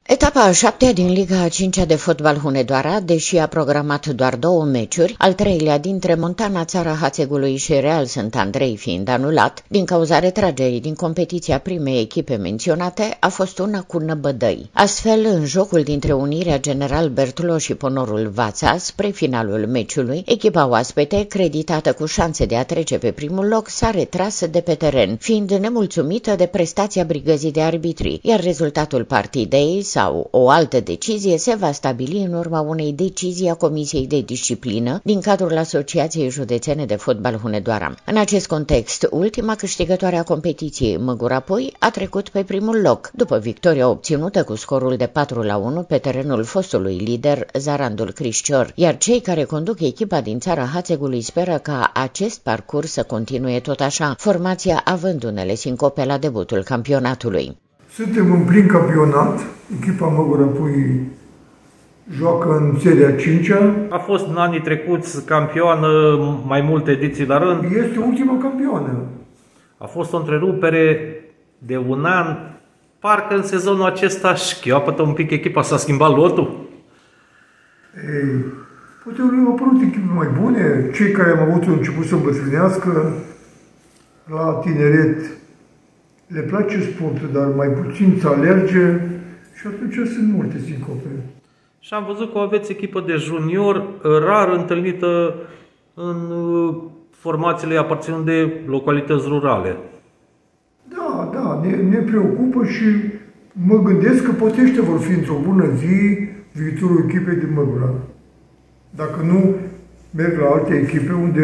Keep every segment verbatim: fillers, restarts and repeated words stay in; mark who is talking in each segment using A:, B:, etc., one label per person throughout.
A: Etapa a șaptea din Liga a cincea de fotbal Hunedoara, deși a programat doar două meciuri, al treilea dintre Montana Țara Hațegului și Real Sant Andrei fiind anulat, din cauza retragerii din competiția primei echipe menționate, a fost una cu năbădăi. Astfel, în jocul dintre Unirea General Bertulo și Ponorul Vața, spre finalul meciului, echipa oaspete, creditată cu șanse de a trece pe primul loc, s-a retras de pe teren, fiind nemulțumită de prestația brigăzii de arbitri, iar rezultatul partidei sau o altă decizie se va stabili în urma unei decizii a Comisiei de Disciplină din cadrul Asociației Județene de Fotbal Hunedoara. În acest context, ultima câștigătoare a competiției, Măgurapoi, a trecut pe primul loc, după victoria obținută cu scorul de patru la unu pe terenul fostului lider Zarandul Crișcior, iar cei care conduc echipa din Țara Hațegului speră ca acest parcurs să continue tot așa, formația având unele sincope la debutul campionatului.
B: Suntem în plin campionat, echipa Măgurapoi joacă în seria a cincea.
C: A fost în anii trecuți campioană mai multe ediții la rând.
B: Este ultima campioană.
C: A fost o întrerupere de un an, parcă în sezonul acesta șchiopătă un pic echipa, s-a schimbat lotul.
B: Ei, poate au apărut echipe mai bune, cei care am avut început să îmbătrânească la tineret. Le place sportul, dar mai puțin să alerge și atunci sunt multe sincope.
C: Și am văzut că aveți echipă de junior, rar întâlnită în formațiile aparținând de localități rurale.
B: Da, da, ne, ne preocupă și mă gândesc că poate ăștia vor fi într-o bună zi viitorul echipei din Măgura. Dacă nu merg la alte echipe unde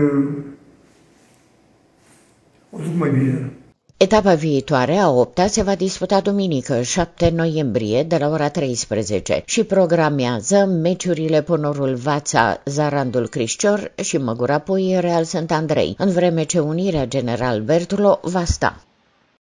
B: o duc mai bine.
A: Etapa viitoare, a opta, se va disputa duminică, șapte noiembrie, de la ora treisprezece și programează meciurile Ponorul Vața, Zarandul Crișcior și Măgurapoi, Real Sant Andrei, în vreme ce Unirea General Bertulo va sta.